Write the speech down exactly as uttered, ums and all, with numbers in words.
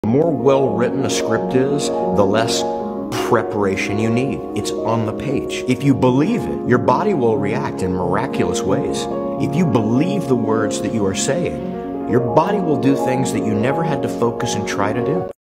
The more well-written a script is, the less preparation you need. It's on the page. If you believe it, your body will react in miraculous ways. If you believe the words that you are saying, your body will do things that you never had to focus and try to do.